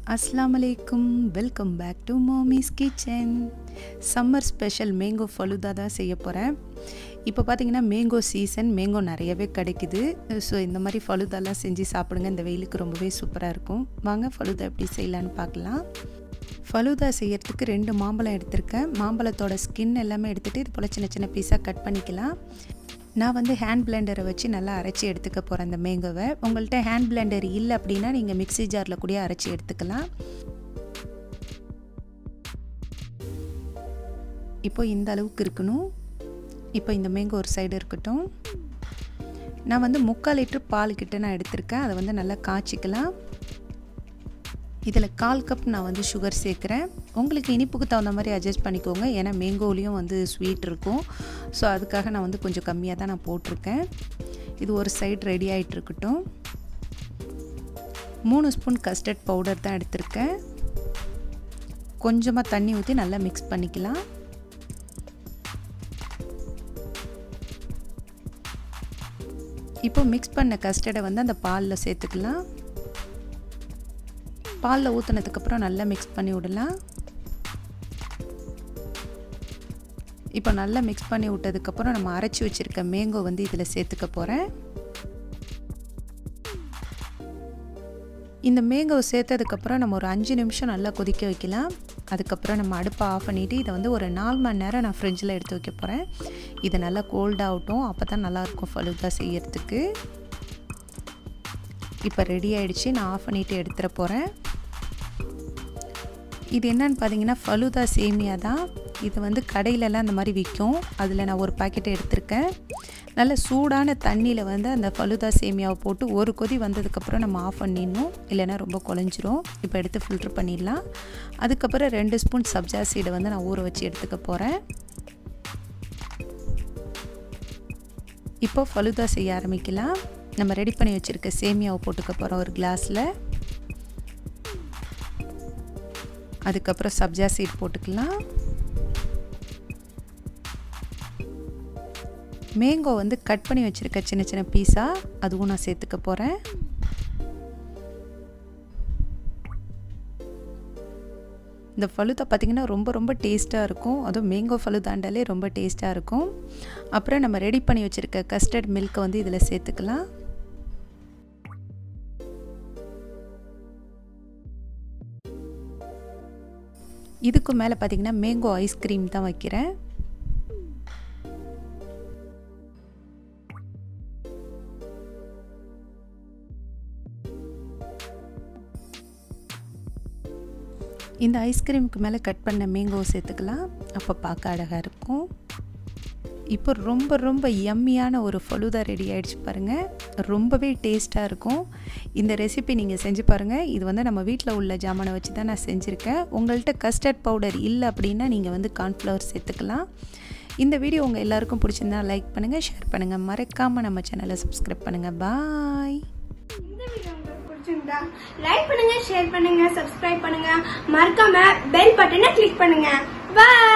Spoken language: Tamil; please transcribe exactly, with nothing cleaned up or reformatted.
அஸ்ஸலாமுஅலைக்கும், welcome back to mommy's kitchen. Summer special mango falooda தான் செய்ய போகிறேன். இப்போ பார்த்தீங்கன்னா மேங்கோ சீசன், மேங்கோ நிறையவே கிடைக்குது. ஸோ இந்த மாதிரி ஃபலூதாலாம் செஞ்சு சாப்பிடுங்க, இந்த வெயிலுக்கு ரொம்பவே சூப்பராக இருக்கும். வாங்க ஃபலூதா எப்படி செய்யலான்னு பார்க்கலாம். ஃபலூதா செய்யறதுக்கு ரெண்டு மாம்பழம் எடுத்திருக்கேன். மாம்பழத்தோட ஸ்கின் எல்லாமே எடுத்துகிட்டு இது போல் சின்ன சின்ன பீஸாக கட் பண்ணிக்கலாம். நான் வந்து ஹேண்ட் பிளெண்டரை வச்சு நல்லா அரைச்சி எடுத்துக்க போகிறேன் இந்த மேங்கோவை. உங்கள்கிட்ட ஹேண்ட் பிளெண்டர் இல்லை அப்படின்னா நீங்கள் மிக்ஸி ஜாரில் கூட அரைச்சி எடுத்துக்கலாம். இப்போ இந்த அளவுக்கு இருக்கணும். இப்போ இந்த மேங்கோ ஒரு சைடு இருக்கட்டும். நான் வந்து முக்கால் லிட்டர் பால் கிட்ட நான் எடுத்திருக்கேன். அதை வந்து நல்லா காய்ச்சிக்கலாம். இதில் கால் கப் நான் வந்து சுகர் சேர்க்குறேன். உங்களுக்கு இனிப்புக்கு தகுந்த மாதிரி அட்ஜஸ்ட் பண்ணிக்கோங்க, ஏன்னா மேங்கோலையும் வந்து ஸ்வீட் இருக்கும். ஸோ அதுக்காக நான் வந்து கொஞ்சம் கம்மியாக தான் நான் போட்டிருக்கேன். இது ஒரு சைடு ரெடி ஆகிட்டு இருக்கட்டும். மூணு ஸ்பூன் கஸ்டர்ட் பவுடர் தான் எடுத்திருக்கேன். கொஞ்சமாக தண்ணி ஊற்றி நல்லா மிக்ஸ் பண்ணிக்கலாம். இப்போ மிக்ஸ் பண்ண கஸ்டர்டை வந்து அந்த பாலில் சேர்த்துக்கலாம். பாலில் ஊற்றினதுக்கப்புறம் நல்லா மிக்ஸ் பண்ணி விடலாம். இப்போ நல்லா மிக்ஸ் பண்ணி விட்டதுக்கப்புறம் நம்ம அரைச்சி வச்சுருக்க மேங்கோ வந்து இதில் சேர்த்துக்க போகிறேன். இந்த மேங்கோ சேர்த்ததுக்கப்புறம் நம்ம ஒரு அஞ்சு நிமிஷம் நல்லா கொதிக்க வைக்கலாம். அதுக்கப்புறம் நம்ம அடுப்பை ஆஃப் பண்ணிவிட்டு இதை வந்து ஒரு நாலு மணி நேரம் நான் ஃப்ரிட்ஜில் எடுத்து வைக்க போகிறேன். இது நல்லா கோல்டாகட்டும், அப்போ தான் நல்லாயிருக்கும் ஃபலூதா செய்யறதுக்கு. இப்போ ரெடி ஆகிடுச்சு, நான் ஆஃப் பண்ணிவிட்டு எடுத்துகிற போகிறேன். இது என்னன்னு பார்த்தீங்கன்னா ஃபலூதா சேமியா தான். இது வந்து கடையிலலாம் அந்த மாதிரி விற்கும். அதில் நான் ஒரு பாக்கெட்டை எடுத்திருக்கேன். நல்ல சூடான தண்ணியில் வந்து அந்த ஃபலூதா சேமியாவை போட்டு ஒரு கொதி வந்ததுக்கப்புறம் நம்ம ஆஃப் பண்ணிடணும், இல்லைன்னா ரொம்ப குழஞ்சிரும். இப்போ எடுத்து ஃபில்ட்ரு பண்ணிடலாம். அதுக்கப்புறம் ரெண்டு ஸ்பூன் சப்ஜா சீடை வந்து நான் ஊற வச்சு எடுத்துக்க போகிறேன். இப்போ ஃபலூதா செய்ய ஆரம்பிக்கலாம். நம்ம ரெடி பண்ணி வச்சுருக்க சேமியாவை போட்டுக்க போகிறோம் ஒரு கிளாஸில். அதுக்கப்புறம் சப்ஜா சீட் போட்டுக்கலாம். மேங்கோ வந்து கட் பண்ணி வச்சுருக்க சின்ன சின்ன பீஸாக அதுவும் நான் சேர்த்துக்க போகிறேன். இந்த ஃபலூதா பார்த்திங்கன்னா ரொம்ப ரொம்ப டேஸ்ட்டாக இருக்கும். அதுவும் மேங்கோ ஃபலூதாண்டாலே ரொம்ப டேஸ்ட்டாக இருக்கும். அப்புறம் நம்ம ரெடி பண்ணி வச்சுருக்க கஸ்டர்ட் மில்க்கை வந்து இதில் சேர்த்துக்கலாம். இதுக்கு மேலே பார்த்திங்கன்னா மேங்கோ ஐஸ்கிரீம் தான் வைக்கிறேன். இந்த ஐஸ்கிரீமுக்கு மேலே கட் பண்ண மேங்கோ சேர்த்துக்கலாம். அப்போ பார்க்க அழகாக இருக்கும். இப்போ ரொம்ப ரொம்ப யம்மியான ஒரு ஃபலூதா ரெடி ஆகிடுச்சு பாருங்கள். ரொம்பவே டேஸ்ட்டாக இருக்கும். இந்த ரெசிபி நீங்கள் செஞ்சு பாருங்கள். இது வந்து நம்ம வீட்டில் உள்ள ஜாமானை வச்சு தான் நான் செஞ்சுருக்கேன். உங்கள்கிட்ட கஸ்டர்ட் பவுடர் இல்லை அப்படின்னா நீங்கள் வந்து கார்ன்ஃப்ளவர் சேர்த்துக்கலாம். இந்த வீடியோ உங்கள் எல்லாருக்கும் பிடிச்சிருந்தா லைக் பண்ணுங்கள், ஷேர் பண்ணுங்கள், மறக்காமல் நம்ம சேனலை சப்ஸ்கிரைப் பண்ணுங்கள். பாய். இந்த வீடியோ உங்களுக்கு பிடிச்சிருந்தா லைக் பண்ணுங்கள், ஷேர் பண்ணுங்கள், சப்ஸ்கிரைப் பண்ணுங்கள், மறக்காமல் பெல் பட்டனை கிளிக் பண்ணுங்கள். பாய்.